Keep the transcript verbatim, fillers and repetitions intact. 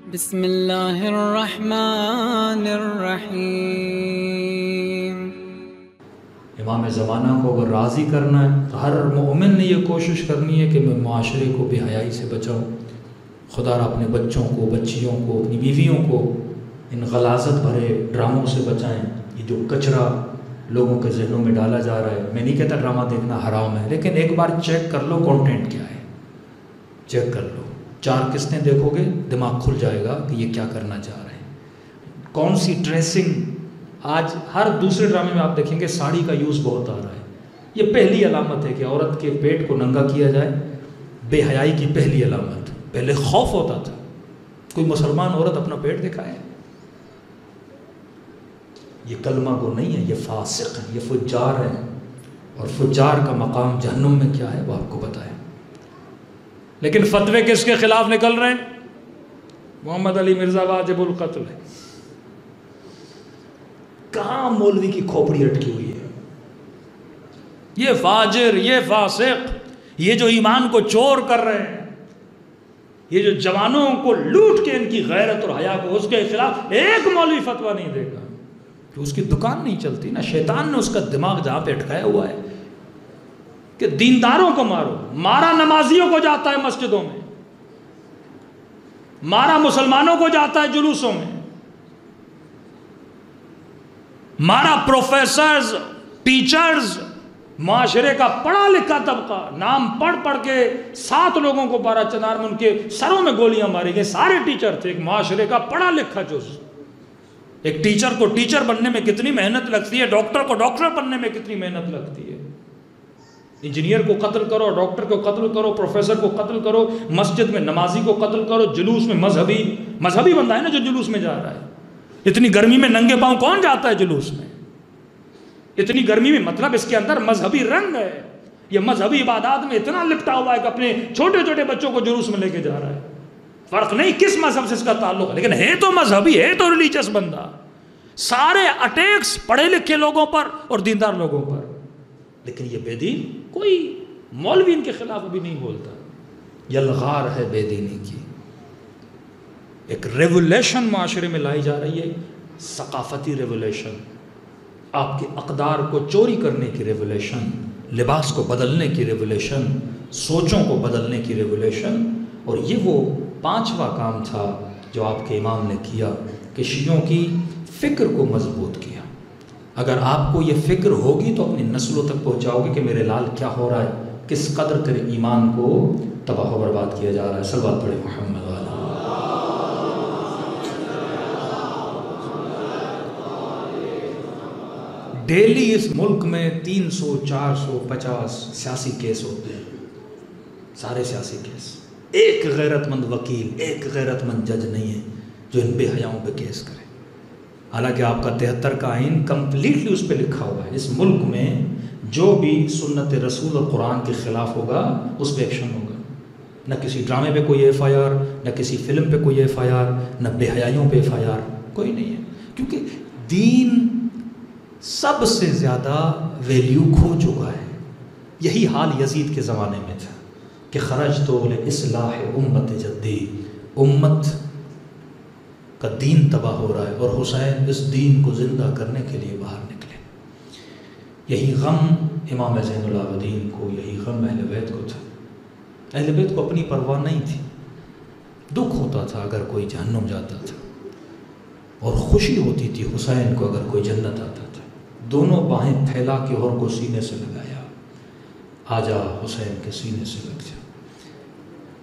بسم اللہ الرحمن الرحیم۔ امام زمانہ کو اگر راضی کرنا ہے تو ہر مومن نے یہ کوشش کرنی ہے کہ میں معاشرے کو بے حیائی سے بچاؤں، خدا را اپنے بچوں کو، بچیوں کو، اپنی بیویوں کو ان غلاظت بھرے ڈراموں سے بچائیں۔ یہ جو کچرا لوگوں کے ذہنوں میں ڈالا جا رہا ہے، میں نہیں کہتا ڈرامہ دیکھنا حرام ہے، لیکن ایک بار چیک کر لو کانٹینٹ کیا ہے، چیک کر لو، چار قسطیں دیکھو گے دماغ کھل جائے گا کہ یہ کیا کرنا چاہ رہے ہیں، کون سی ڈریسنگ۔ آج ہر دوسرے ڈرامے میں آپ دیکھیں گے ساڑی کا یوز بہت آ رہا ہے۔ یہ پہلی علامت ہے کہ عورت کے پیٹ کو ننگا کیا جائے، بے حیائی کی پہلی علامت۔ پہلے خوف ہوتا تھا، کوئی مسلمان عورت اپنا پیٹ دکھائے، یہ کلمہ گو نہیں ہے، یہ فاسق ہے، یہ فجار ہے، اور فجار کا مقام جہنم میں کیا ہے وہ آپ کو پتہ ہے۔ لیکن فتوے کس کے خلاف نکل رہے ہیں؟ محمد علی مرزا واجب القتل ہے۔ کہاں مولوی کی کھوپڑی اٹکی ہوئی ہے؟ یہ فاجر، یہ فاسق، یہ جو ایمان کو چور کر رہے ہیں، یہ جو جوانوں کو لوٹ کے ان کی غیرت اور حیا کو، اس کے خلاف ایک مولوی فتویٰ نہیں دے گا کہ اس کی دکان نہیں چلتی نا۔ شیطان نے اس کا دماغ جہاں پہ اٹکایا ہوا ہے کہ دینداروں کو مارو، مارا نمازیوں کو جاتا ہے مسجدوں میں، مارا مسلمانوں کو جاتا ہے جلوسوں میں، مارا پروفیسرز، ٹیچرز، معاشرے کا پڑھا لکھا طبقہ، نام پڑھ پڑھ کے سات لوگوں کو بارہ چنار میں ان کے سروں میں گولیاں ماری گئی، سارے ٹیچر تھے۔ ایک معاشرے کا پڑھا لکھا جز، ایک ٹیچر کو ٹیچر بننے میں کتنی محنت لگتی ہے، ڈاکٹر کو ڈاکٹر بننے میں کتنی محنت لگتی ہے۔ انجینئر کو قتل کرو، ڈاکٹر کو قتل کرو، پروفیسر کو قتل کرو، مسجد میں نمازی کو قتل کرو، جلوس میں مذہبی مذہبی بندہ ہے نا جو جلوس میں جا رہا ہے۔ اتنی گرمی میں ننگے پاؤں کون جاتا ہے جلوس میں؟ اتنی گرمی میں، مطلب اس کے اندر مذہبی رنگ ہے، یہ مذہبی عبادات میں اتنا لپٹا ہوا ہے کہ اپنے چھوٹے چھوٹے بچوں کو جلوس میں لے کے جا رہا ہے۔ فرق نہیں کس مذہب سے اس کا تعلق ہے، لیکن ہے تو مذہبی، ہے تو ریلیجس بندہ۔ سارے اٹیکس پڑھے لکھے لوگوں پر اور دیندار لوگوں پر، لیکن یہ بے دین، کوئی مولوی ان کے خلاف ابھی نہیں بولتا۔ یلغار ہے بے دینی کی۔ ایک ریولیشن معاشرے میں لائی جا رہی ہے، ثقافتی ریولیشن، آپ کے اقدار کو چوری کرنے کی ریولیشن، لباس کو بدلنے کی ریولیشن، سوچوں کو بدلنے کی ریولیشن۔ اور یہ وہ پانچواں کام تھا جو آپ کے امام نے کیا کہ شیعوں کی فکر کو مضبوط کیا۔ اگر آپ کو یہ فکر ہوگی تو اپنی نسلوں تک پہنچاؤ گے کہ میرے لال کیا ہو رہا ہے، کس قدر تیرے ایمان کو تباہ و برباد کیا جا رہا ہے۔ صلوات پڑھے محمد والا۔ ڈیلی اس ملک میں تین سو چار سو پچاس سیاسی کیس ہوتے ہیں، سارے سیاسی کیس۔ ایک غیرت مند وکیل، ایک غیرت مند جج نہیں ہے جو ان بے حیاؤں پہ کیس کرے، حالانکہ آپ کا تہتر کا آئین کمپلیٹلی اس پہ لکھا ہوا ہے۔ اس ملک میں جو بھی سنت رسول اور قرآن کے خلاف ہوگا اس پہ ایکشن ہوگا۔ نہ کسی ڈرامے پہ کوئی ایف آئی آر، نہ کسی فلم پہ کوئی ایف آئی آر، نہ بے حیائیوں پہ ایف آئی آر، کوئی نہیں ہے، کیونکہ دین سب سے زیادہ ویلیو کھو چکا ہے۔ یہی حال یزید کے زمانے میں تھا کہ خرجت لاصلاح امت جدی، امت کا دین تباہ ہو رہا ہے اور حسین اس دین کو زندہ کرنے کے لیے باہر نکلے۔ یہی غم امام زین العابدین کو، یہی غم اہل بیت کو تھا۔ اہل بیت کو اپنی پرواہ نہیں تھی، دکھ ہوتا تھا اگر کوئی جہنم جاتا تھا، اور خوشی ہوتی تھی حسین کو اگر کوئی جنت آتا تھا۔ دونوں باہیں پھیلا کے اور کو سینے سے لگایا، آجا حسین کے سینے سے لگ جا۔